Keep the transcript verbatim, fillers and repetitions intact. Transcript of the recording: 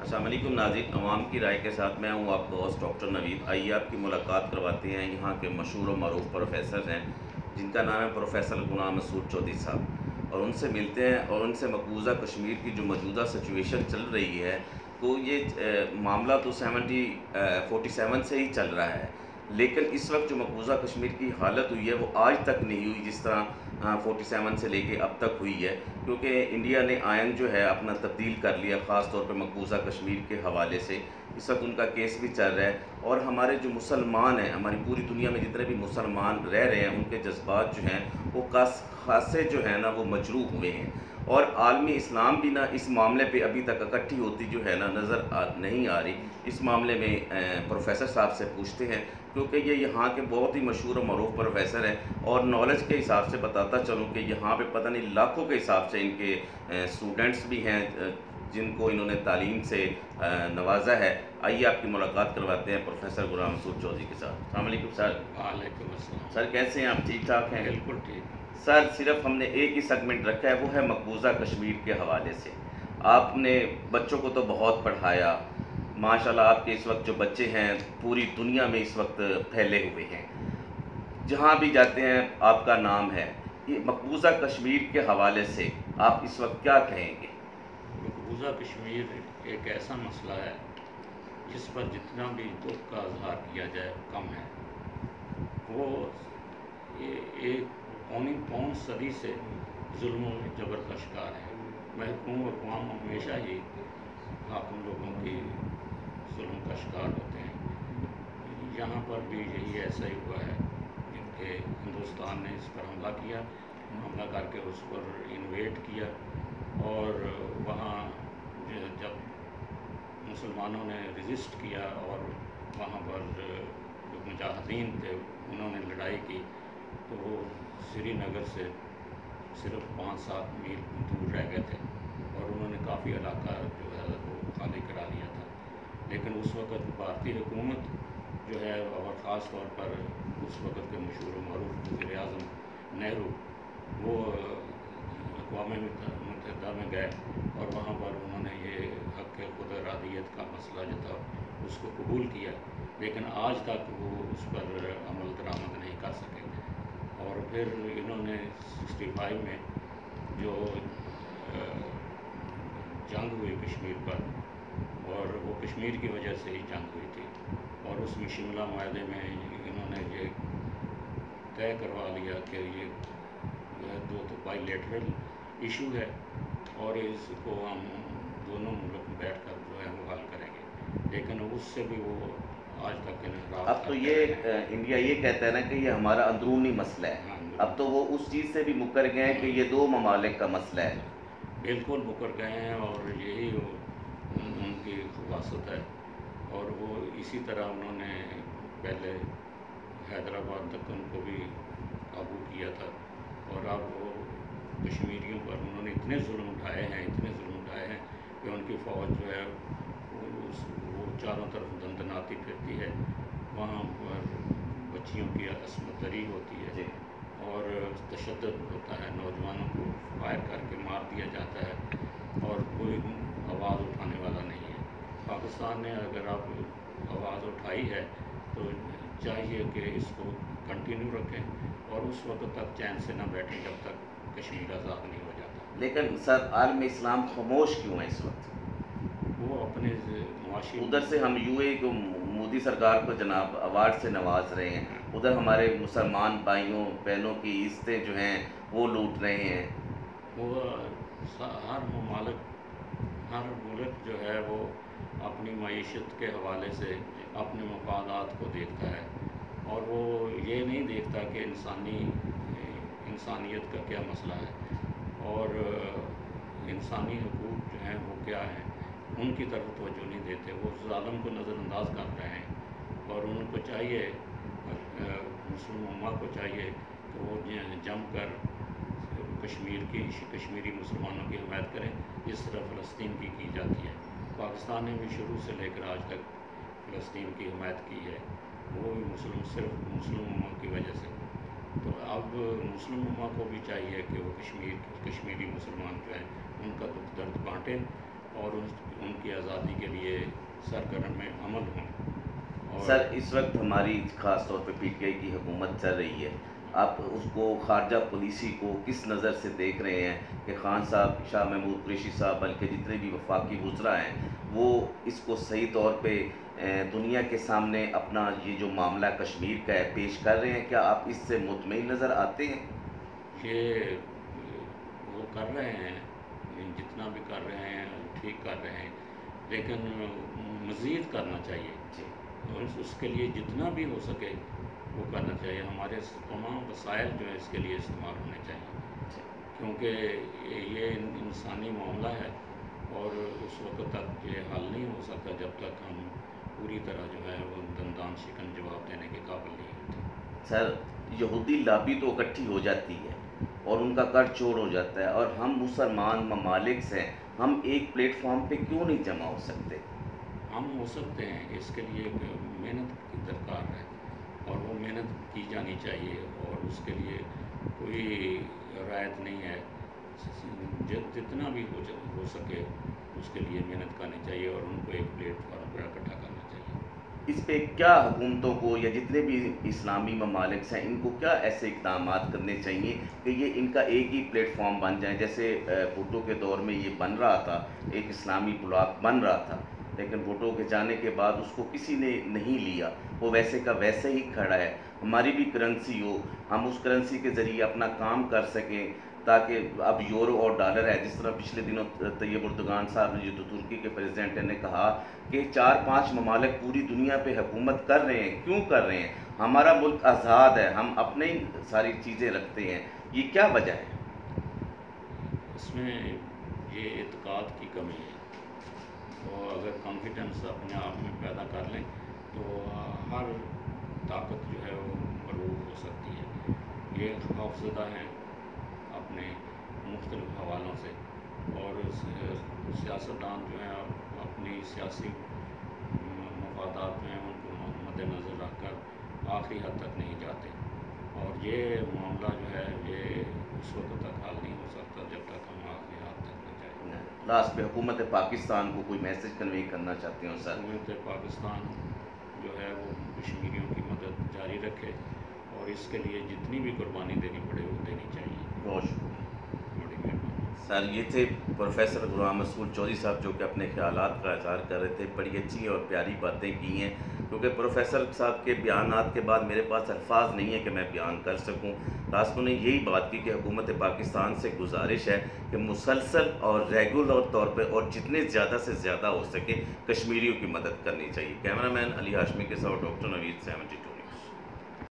السلام علیکم ناظرین، عوام کی رائے کے ساتھ میں ہوں آپ کا ہوسٹ ڈاکٹر نوید۔ آئیے آپ کی ملاقات کرواتے ہیں یہاں کے مشہور و معروف پروفیسر ہیں جن کا نام ہے پروفیسر غلام رسول چودھری صاحب، اور ان سے ملتے ہیں اور ان سے مقبوضہ کشمیر کی جو موجودہ سچویشن چل رہی ہے تو یہ معاملہ تو سیونٹی فورٹی سیون سے ہی چل رہا ہے، لیکن اس وقت جو مقبوضہ کشمیر کی حالت ہوئی ہے وہ آج تک نہیں ہوئی جس طرح فورٹی سیون سے لے کے اب تک ہوئی ہے، کیونکہ انڈیا نے آئین جو ہے اپنا تبدیل کر لیا، خاص طور پہ مقبوضہ کشمیر کے حوالے سے۔ اس وقت ان کا کیس بھی چل رہا ہے، اور ہمارے جو مسلمان ہیں، ہماری پوری دنیا میں جتنے بھی مسلمان رہ رہے ہیں، ان کے جذبات جو ہیں وہ خاصے جو ہیں نا وہ مجروح ہوئے ہیں، اور عالمی اسلام بھی نا اس معاملے پہ ابھی تک اکٹھی ہوتی جو ہے نا نظر نہیں آ رہی۔ اس معاملے میں پروفیسر صاحب سے پوچھتے ہیں، کیونکہ یہ یہاں کے بہت ہی مشہور و معروف پروفیسر ہیں، اور نالج کے حساب سے بتاتا چلوں کہ یہاں پہ پتہ نہیں لاکھوں کے حساب سے ان کے اسٹوڈنٹس بھی ہیں جن کو انہوں نے تعلیم سے نوازا ہے۔ آئیے آپ کی ملاقات کرواتے ہیں پروفیسر غلام رسول چودھری کے ساتھ۔ السلام علیکم سر۔ وعلیکم السلام سر کیسے ہیں آپ؟ ٹھیک ٹھاک ہیں؟ بالکل ٹھیک۔ سر صرف ہم نے ایک ہی سیگمنٹ رکھا ہے، وہ ہے مقبوضہ کشمیر کے حوالے سے۔ آپ نے بچوں کو تو بہت پڑھایا، ماشاءاللہ آپ کے اس وقت جو بچے ہیں پوری دنیا میں اس وقت پھیلے ہوئے ہیں، جہاں بھی جاتے ہیں آپ کا نام ہے۔ یہ مقبوضہ کشمیر کے حوالے سے آپ اس وقت کیا کہیں گے؟ مقبوضہ کشمیر ایک ایسا مسئلہ ہے جس پر جتنا بھی دکھ کا اظہار کیا جائے کم ہے۔ وہ ایک پونی پون صدی سے ظلم و جبر کا شکار ہے۔ محکوم اقوام ہمیشہ ہی حاکم لوگوں کی ظلم کا شکار ہوتے ہیں۔ یہاں پر بھی یہی ایسا ہی ہوا ہے کہ ہندوستان نے اس پر حملہ کیا، حملہ کر کے اس پر انویٹ کیا، اور وہاں جب مسلمانوں نے رجسٹ کیا اور وہاں پر جو مجاہدین تھے انہوں نے لڑائی کی، تو وہ سری نگر سے صرف پانچ سات میل دور رہ گئے تھے، اور انہوں نے کافی علاقہ جو ہے وہ خالی کرا لیا تھا۔ لیکن اس وقت بھارتی حکومت جو ہے، اور خاص طور پر اس وقت کے مشہور و معروف وزیر اعظم نہرو، وہ اقوام متحدہ میں گئے اور وہاں پر انہوں نے یہ حق خود ارادیت کا مسئلہ جو تھا اس کو قبول کیا، لیکن آج تک وہ اس پر عمل درآمد نہیں کر سکے۔ اور پھر انہوں نے سکسٹی فائیو میں جو جنگ ہوئی کشمیر پر، اور وہ کشمیر کی وجہ سے ہی جنگ ہوئی تھی، اور اس میں شملہ معاہدے میں انہوں نے یہ طے کروا لیا کہ یہ دو تو بائی لیٹرل ایشو ہے، اور اس کو ہم دونوں ملک بیٹھ کر جو ہے وہ حل کریں گے، لیکن اس سے بھی وہ آج تک انحراف۔ اب تو یہ انڈیا یہ کہتا ہے نا کہ یہ ہمارا اندرونی مسئلہ ہے، اب تو وہ اس چیز سے بھی مکر گئے ہیں کہ یہ دو ممالک کا مسئلہ ہے۔ بالکل مکر گئے ہیں، اور یہی ان کی خباثت ہے، اور وہ اسی طرح انہوں نے پہلے حیدرآباد تک ان کو بھی قابو کیا تھا، اور اب وہ کشمیریوں پر انہوں نے اتنے ظلم اٹھائے ہیں اتنے ظلم اٹھائے ہیں کہ ان کی فوج جو ہے وہ چاروں طرف دندناتی پھرتی ہے، وہاں پر بچیوں کی عصمت دری ہوتی ہے، اور تشدد ہوتا ہے، نوجوانوں کو فائر کر کے مار دیا جاتا ہے، اور کوئی آواز اٹھانے والا نہیں ہے۔ پاکستان نے اگر اب آواز اٹھائی ہے تو چاہیے کہ اس کو کنٹینیو رکھیں، اور اس وقت تک چین سے نہ بیٹھیں جب تک کشمیر آزاد نہیں ہو جاتا۔ لیکن سر عالم اسلام خاموش کیوں ہے اس وقت؟ وہ اپنے معاشی ادھر سے ہم یو اے کو مودی سرکار کو جناب ایوارڈ سے نواز رہے ہیں، ادھر ہمارے مسلمان بھائیوں بہنوں کی عزتیں جو ہیں وہ لوٹ رہے ہیں۔ وہ ہر ممالک ہر ملک جو ہے وہ اپنی معیشت کے حوالے سے اپنے مفادات کو دیکھتا ہے، اور وہ یہ نہیں دیکھتا کہ انسانی انسانیت کا کیا مسئلہ ہے، اور انسانی حقوق جو ہیں وہ کیا ہیں ان کی طرف توجہ نہیں دیتے، وہ ظالم کو نظر انداز کر رہے ہیں۔ اور ان کو چاہیے، مسلم امہ کو چاہیے کہ وہ جم کر کشمیر کی کشمیری مسلمانوں کی حمایت کریں جس طرح فلسطین کی کی جاتی ہے۔ پاکستان نے بھی شروع سے لے کر آج تک فلسطین کی حمایت کی ہے، وہ بھی مسلم صرف مسلم امہ کی وجہ سے۔ تو اب مسلم امہ کو بھی چاہیے کہ وہ کشمیر کشمیری مسلمان جو ہیں ان کا دکھ درد بانٹیں، اور ان کی کی آزادی کے لیے سرگرم عمل ہوں۔ اور سر اس وقت ہماری خاص طور پہ پی ٹی آئی کی حکومت چل رہی ہے، آپ اس کو خارجہ پالیسی کو کس نظر سے دیکھ رہے ہیں کہ خان صاحب، شاہ محمود قریشی صاحب، بلکہ جتنے بھی وفاقی وزراء ہیں وہ اس کو صحیح طور پہ دنیا کے سامنے اپنا یہ جو معاملہ کشمیر کا ہے پیش کر رہے ہیں؟ کیا آپ اس سے مطمئن نظر آتے ہیں؟ یہ وہ کر رہے ہیں، جتنا بھی کر رہے ہیں ٹھیک کر رہے ہیں، لیکن مزید کرنا چاہیے، اور اس کے لیے جتنا بھی ہو سکے وہ کرنا چاہیے۔ ہمارے تمام وسائل جو ہے اس کے لیے استعمال ہونے چاہیے، کیونکہ یہ انسانی معاملہ ہے اور اس وقت تک یہ حل نہیں ہو سکتا جب تک ہم پوری طرح جو ہے وہ دندان شکن جواب دینے کے قابل نہیں ہوتے۔ سر یہودی لابی تو اکٹھی ہو جاتی ہے اور ان کا کر چوڑ ہو جاتا ہے، اور ہم مسلمان ممالک سے ہم ایک پلیٹ فارم پہ کیوں نہیں جمع ہو سکتے؟ ہم ہو سکتے ہیں، اس کے لیے محنت کی درکار ہے اور وہ محنت کی جانی چاہیے، اور اس کے لیے کوئی رعایت نہیں ہے، جتنا بھی ہو ہو سکے اس کے لیے محنت کرنی چاہیے اور ان کو ایک پلیٹ فارم پر اکٹھا کرنا چاہیے۔ اس پہ کیا حکومتوں کو یا جتنے بھی اسلامی ممالک ہیں ان کو کیا ایسے اقدامات کرنے چاہیے کہ یہ ان کا ایک ہی پلیٹ فارم بن جائیں؟ جیسے بھٹو کے دور میں یہ بن رہا تھا، ایک اسلامی بلاک بن رہا تھا، لیکن بھٹو کے جانے کے بعد اس کو کسی نے نہیں لیا، وہ ویسے کا ویسے ہی کھڑا ہے۔ ہماری بھی کرنسی ہو، ہم اس کرنسی کے ذریعے اپنا کام کر سکیں، تاکہ اب یورو اور ڈالر ہے، جس طرح پچھلے دنوں طیب اردگان صاحب نے جو ترکی کے پریزیڈنٹ نے کہا کہ چار پانچ ممالک پوری دنیا پہ حکومت کر رہے ہیں، کیوں کر رہے ہیں؟ ہمارا ملک آزاد ہے، ہم اپنے ہی ساری چیزیں رکھتے ہیں، یہ کیا وجہ ہے؟ اس میں یہ اعتقاد کی کمی ہے، وہ اگر کانفیڈنس اپنے آپ میں پیدا کر لیں تو ہر طاقت جو ہے وہ مغلوب ہو سکتی ہے۔ یہ خوفزدہ ہیں اپنے مختلف حوالوں سے، اور سیاستدان جو ہیں اپنی سیاسی مفادات جو ہیں ان کو مد نظر رکھ کر آخری حد تک نہیں جاتے، اور یہ معاملہ جو ہے یہ اس وقت تک حل نہیں ہو سکتا جب تک ہم آخری حد تک نہ جائیں۔ لاسٹ پہ حکومت پاکستان کو کوئی میسج کنوے کرنا چاہتے ہوں سر؟ حکومت پاکستان جو ہے وہ کشمیریوں کی مدد جاری رکھے اور اس کے لیے جتنی بھی قربانی دینی پڑے وہ دینی چاہیے۔ بہت شکریہ، بڑی مہربانی۔ سر یہ تھے پروفیسر غلام رسول چودھری صاحب جو کہ اپنے خیالات کا اظہار کر رہے تھے، بڑی اچھی اور پیاری باتیں کی ہیں، کیونکہ پروفیسر صاحب کے بیانات کے بعد میرے پاس الفاظ نہیں ہے کہ میں بیان کر سکوں۔ لاسٹ نے یہی بات کی کہ حکومت پاکستان سے گزارش ہے کہ مسلسل اور ریگولر طور پہ اور جتنے زیادہ سے زیادہ ہو سکے کشمیریوں کی مدد کرنی چاہیے۔ کیمرہ مین علی ہاشمی کے ساتھ ڈاکٹر نوید سیونٹی ٹو۔